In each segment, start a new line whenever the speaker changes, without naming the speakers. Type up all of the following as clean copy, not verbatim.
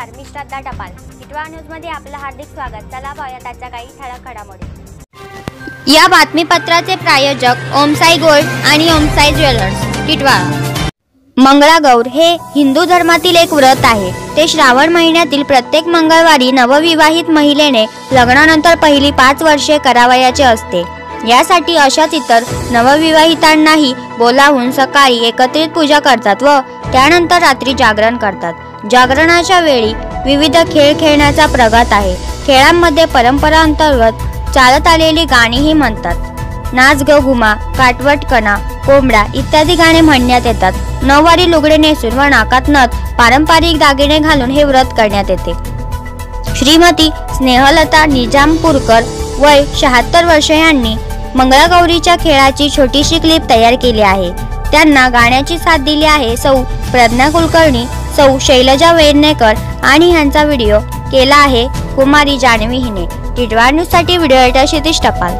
नमस्कार, मी श्रद्धा टपाल. टिटवाळा न्यूजमध्ये आपलं हार्दिक स्वागत. चला पाहूयात आजच्या काही ठळक घडामोडी. या बातमीपत्राचे प्रायोजक ओमसाई गोल्ड आणि ओमसाई ज्वेलर्स, टिटवाळा. मंगळागौर हे हिंदू धर्मातील एक व्रत आहे. ते श्रावण महिन्यातील प्रत्येक मंगळवारी नवविवाहित महिलेने लग्नानंतर पहिली 5 वर्षे करावयाचे असते. यासाठी अशाच इतर नवविवाहितांनाही बोलावून सकाळी एकत्रित पूजा करतात व त्यानंतर रात्री जागरण करतात. जागरणाच्या वेळी विविध खेळ खेळण्याचा प्रघात आहे. खेळांमध्ये परंपरा अंतर्गत चालत आलेली गाणीही म्हणतात. नाच ग घुमा, काटवट कणा, कोंबडा इत्यादी गाणे म्हणण्यात येतात. नऊवारी लुगडे नेसून व नाकात नथ, पारंपरिक दागिने घालून हे व्रत करण्यात येते. श्रीमती स्नेहलता निजामपूरकर वय 76 वर्षे यांनी मंगळागौरीच्या खेळाची छोटीशी क्लिप तयार केली आहे. त्यांना गाण्याची साथ दिली आहे सौ प्रज्ञा कुलकर्णी, सौ शैलजा वेडणेकर आणि ह्यांचा व्हिडिओ केला आहे कुमारी जान्हवी हिने. टिटवाळा न्यूजसाठी व्हिडिओ एडिटर क्षितिज टपाल.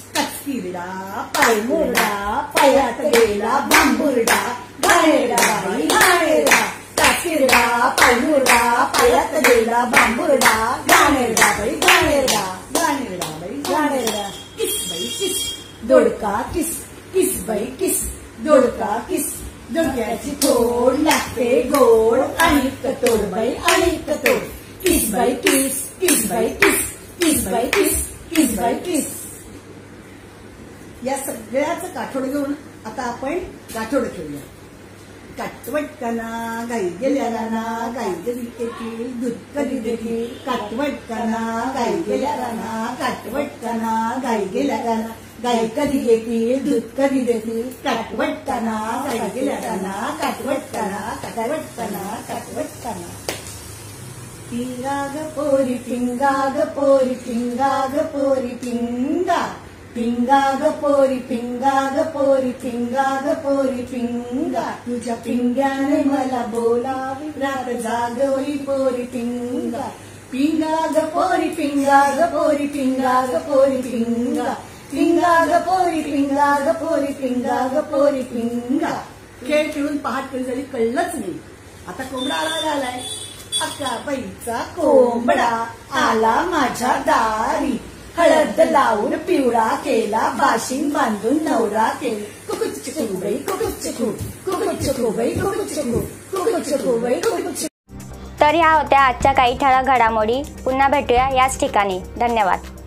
पायात गेला बांबुर्डा, घाणेरडा बाई घाणेरडा. काकिरडा पायमुरडा, पायात गेला बांबुर्डा, घाणेरडा बाई घाणेरडा. घाणेरडा बाई घाणेरडा. किस बाई किस, दोडका किस, किस बाई किस, दोडका किस. दोडक्याची थोड लागते गोड, आणि कतोड बाई आणि कतोड. किस बाई किस, किस बाई किस, किस बाई किस, किस बाई किस. या सगळ्याचं काठोड घेऊन आता आपण गाठोड खेळूया. काटवटकना गाई गेल्या राना, गाई कधी येतील दूध कधी देतील. काटवटकना गाई गेल्या राना, काटवटकना गाई गेल्या राना, गाई कधी येतील दूध कधी देतील. काटवटकना गाई गेल्या राना, काटवटकना काटवटकना काटवटकना. पिंगा ग पोरी पिंगा ग पोरी पिंगा ग पोरी पिंगा. पिंगा ग पोरी पिंगा ग पोरी पिंगा ग पोरी पिंगा. तुझ्या पिंग्याने मला बोलावी रात जागवली पोरी पिंगा. पिंगा ग पोरी पिंगा ग पोरी पिंगा ग पोरी पिंगा. पिंगा ग पोरी पिंगा ग पोरी पिंगा ग पोरी पिंगा. खेळ खेळून पहाट कधी झाली कळलंच नाही. आता कोंबडा आलाय. अक्का बाईचा कोंबडा आला माझ्या दारी. हळद लावून पिवळा केला, बाशिंग बांधून नवरा केला. कुकुचकू बाई कुकुचकू, कुकुचकू बाई कुकुचकू, कुकुचकू बाई कुकुचकू.
तर ह्या होत्या आजच्या काही ठळक घडामोडी. पुन्हा भेटूया याच ठिकाणी. धन्यवाद.